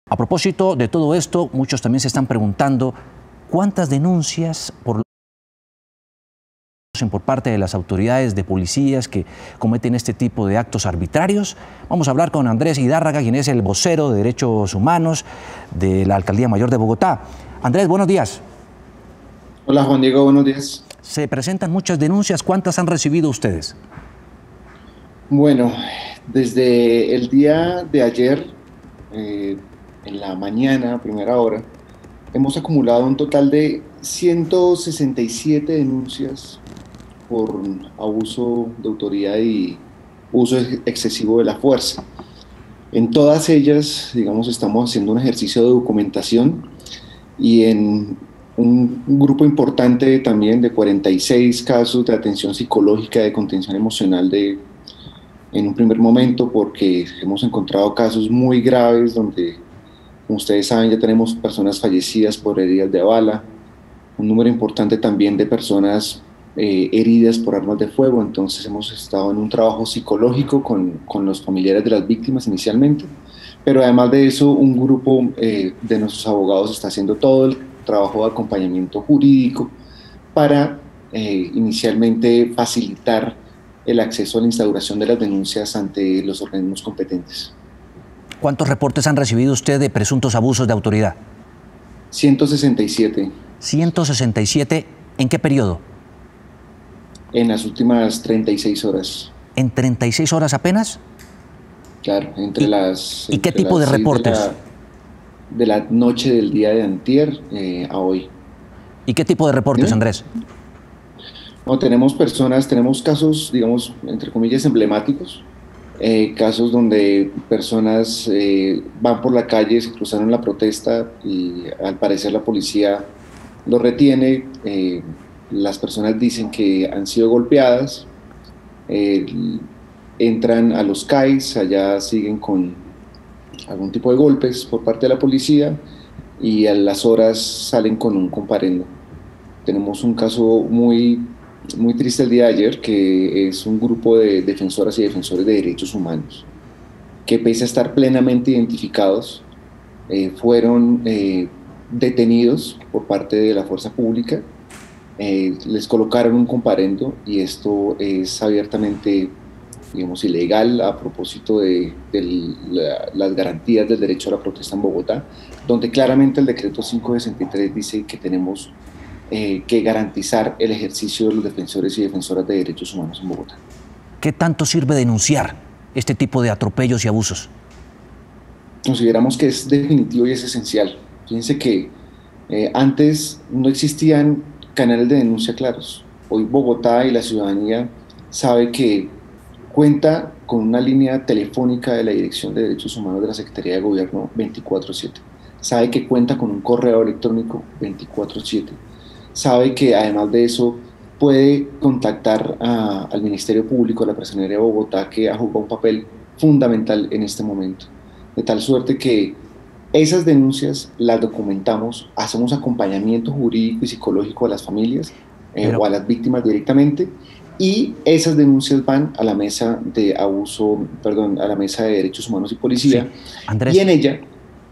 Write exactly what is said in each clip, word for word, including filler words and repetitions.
A propósito de todo esto, muchos también se están preguntando cuántas denuncias por por parte de las autoridades de policías que cometen este tipo de actos arbitrarios. Vamos a hablar con Andrés Hidárraga, quien es el vocero de Derechos Humanos de la Alcaldía Mayor de Bogotá. Andrés, buenos días. Hola Juan Diego, buenos días. Se presentan muchas denuncias. ¿Cuántas han recibido ustedes? Bueno, desde el día de ayer, eh, en la mañana, a primera hora, hemos acumulado un total de ciento sesenta y siete denuncias por abuso de autoridad y uso excesivo de la fuerza. En todas ellas, digamos, estamos haciendo un ejercicio de documentación y en un, un grupo importante también de cuarenta y seis casos de atención psicológica, de contención emocional de, en un primer momento, porque hemos encontrado casos muy graves donde, como ustedes saben, ya tenemos personas fallecidas por heridas de bala, un número importante también de personas Eh, heridas por armas de fuego. Entonces hemos estado en un trabajo psicológico con, con los familiares de las víctimas inicialmente, pero además de eso un grupo eh, de nuestros abogados está haciendo todo el trabajo de acompañamiento jurídico para eh, inicialmente facilitar el acceso a la instauración de las denuncias ante los organismos competentes. ¿Cuántos reportes han recibido usted de presuntos abusos de autoridad? ciento sesenta y siete. ciento sesenta y siete, ¿en qué periodo? En las últimas treinta y seis horas. ¿En treinta y seis horas apenas? Claro, entre ¿Y, las... ¿y qué entre tipo de las reportes? De la, de la noche del día de antier eh, a hoy. ¿Y qué tipo de reportes, ¿Sí? Andrés? No, tenemos personas, tenemos casos, digamos, entre comillas, emblemáticos, eh, casos donde personas eh, van por la calle, se cruzaron la protesta y al parecer la policía lo retiene. Eh, las personas dicen que han sido golpeadas, eh, entran a los C A I S, allá siguen con algún tipo de golpes por parte de la policía y a las horas salen con un comparendo. Tenemos un caso muy, muy triste el día de ayer, que es un grupo de defensoras y defensores de derechos humanos, que pese a estar plenamente identificados, eh, fueron eh, detenidos por parte de la fuerza pública. Eh, les colocaron un comparendo y esto es abiertamente, digamos, ilegal a propósito de, de la, las garantías del derecho a la protesta en Bogotá, donde claramente el decreto quinientos sesenta y tres dice que tenemos eh, que garantizar el ejercicio de los defensores y defensoras de derechos humanos en Bogotá. ¿Qué tanto sirve denunciar este tipo de atropellos y abusos? Consideramos que es definitivo y es esencial. Fíjense que eh, antes no existían canales de denuncia claros. Hoy Bogotá y la ciudadanía sabe que cuenta con una línea telefónica de la Dirección de Derechos Humanos de la Secretaría de Gobierno veinticuatro siete. Sabe que cuenta con un correo electrónico veinticuatro siete. Sabe que además de eso puede contactar a, al Ministerio Público, a la Personería de Bogotá, que ha jugado un papel fundamental en este momento. De tal suerte que esas denuncias las documentamos, hacemos acompañamiento jurídico y psicológico a las familias eh, Pero... o a las víctimas directamente, y esas denuncias van a la mesa de abuso, perdón, a la mesa de derechos humanos y policía. Sí, Andrés, y en ella,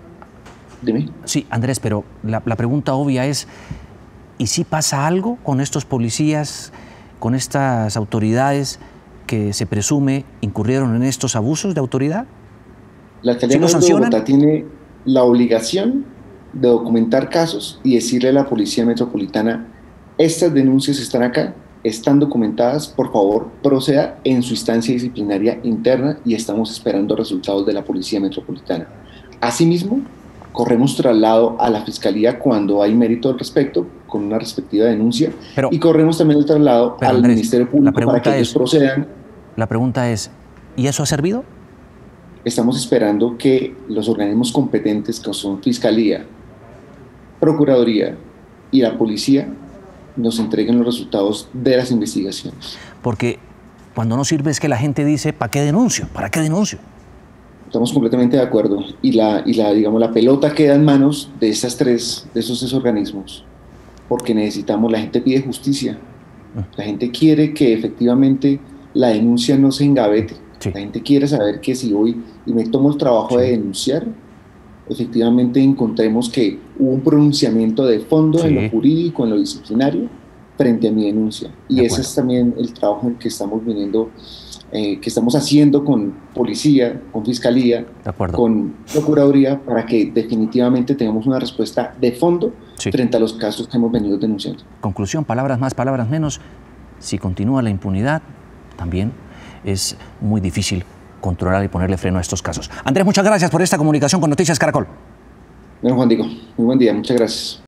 dime. Sí, Andrés, pero la, la pregunta obvia es, ¿y si pasa algo con estos policías, con estas autoridades que se presume incurrieron en estos abusos de autoridad? La Alcaldía Mayor de Bogotá tiene la obligación de documentar casos y decirle a la Policía Metropolitana: estas denuncias están acá, están documentadas, por favor proceda en su instancia disciplinaria interna y estamos esperando resultados de la Policía Metropolitana. Asimismo, corremos traslado a la Fiscalía cuando hay mérito al respecto, con una respectiva denuncia, pero, y corremos también el traslado al Andrés, Ministerio Público para que ellos es, procedan. La pregunta es, ¿y eso ha servido? Estamos esperando que los organismos competentes, que son Fiscalía, Procuraduría y la Policía, nos entreguen los resultados de las investigaciones. Porque cuando no sirve es que la gente dice, ¿para qué denuncio? ¿Para qué denuncio? Estamos completamente de acuerdo. Y la, y la, digamos, la pelota queda en manos de esas tres, de esos tres organismos. Porque necesitamos, la gente pide justicia. La gente quiere que efectivamente la denuncia no se engavete. Sí. La gente quiere saber que si voy y me tomo el trabajo sí. de denunciar, efectivamente encontremos que hubo un pronunciamiento de fondo Sí. en lo jurídico, en lo disciplinario, frente a mi denuncia. Y De ese acuerdo. es también el trabajo que estamos viniendo, eh, que estamos haciendo con policía, con fiscalía, De acuerdo. con procuraduría, para que definitivamente tengamos una respuesta de fondo Sí. frente a los casos que hemos venido denunciando. Conclusión, palabras más, palabras menos. Si continúa la impunidad, también es muy difícil controlar y ponerle freno a estos casos. Andrés, muchas gracias por esta comunicación con Noticias Caracol. Bueno, Juan Diego, muy buen día, muchas gracias.